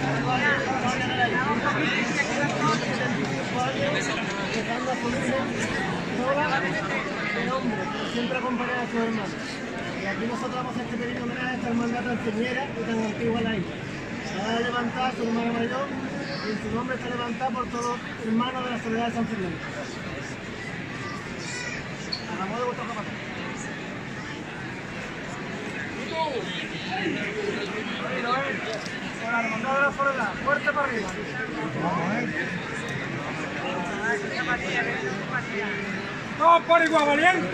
Siempre acompañar a sus hermanos. Y aquí nosotros vamos a hacer este pequeño homenaje a esta hermandad tan señera y tan antigua en la isla. Se va a levantar a su hermana mayor y en su nombre está levantada por todos los hermanos de la Soledad de San Fernando. A la moda de vuestro capataz. Por la hermandad de la Soledad, fuerte para arriba. ¡Todos por igual, valiente!